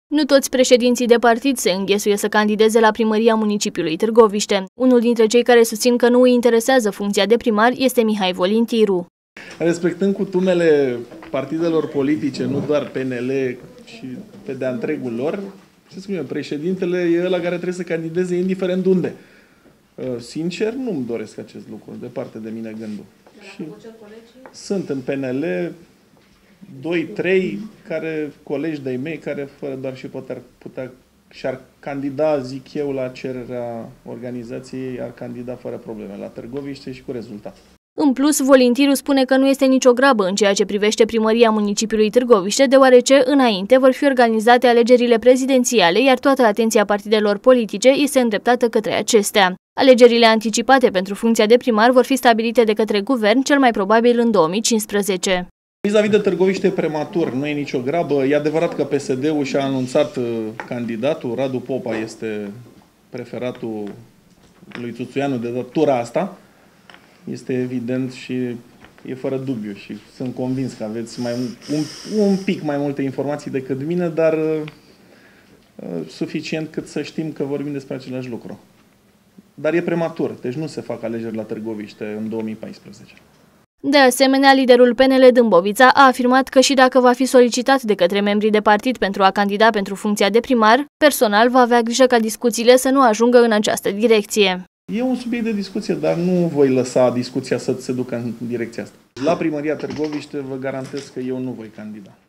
Nu toți președinții de partid se înghesuie să candideze la primăria municipiului Târgoviște. Unul dintre cei care susțin că nu îi interesează funcția de primar este Mihai Volintiru. Respectând cutumele partidelor politice, nu doar PNL, și pe de-a întregul lor, președintele e ăla care trebuie să candideze indiferent unde. Sincer, nu-mi doresc acest lucru, departe de mine gândul. Și sunt în PNL 2-3 colegi de-ai mei care fără doar și putea și-ar candida, zic eu, la cererea organizației, ar candida fără probleme la Târgoviște și cu rezultat. În plus, Volintiru spune că nu este nicio grabă în ceea ce privește primăria municipiului Târgoviște, deoarece înainte vor fi organizate alegerile prezidențiale, iar toată atenția partidelor politice este îndreptată către acestea. Alegerile anticipate pentru funcția de primar vor fi stabilite de către guvern, cel mai probabil în 2015. Vis-a-vis de Târgoviște e prematur, nu e nicio grabă. E adevărat că PSD-ul și-a anunțat candidatul, Radu Popa este preferatul lui Țuțuianu de tura asta. Este evident și e fără dubiu și sunt convins că aveți un pic mai multe informații decât mine, dar suficient cât să știm că vorbim despre același lucru. Dar e prematur, deci nu se fac alegeri la Târgoviște în 2014. De asemenea, liderul PNL Dâmbovița a afirmat că și dacă va fi solicitat de către membrii de partid pentru a candida pentru funcția de primar, personal va avea grijă ca discuțiile să nu ajungă în această direcție. E un subiect de discuție, dar nu voi lăsa discuția să se ducă în direcția asta. La primăria Târgoviște vă garantez că eu nu voi candida.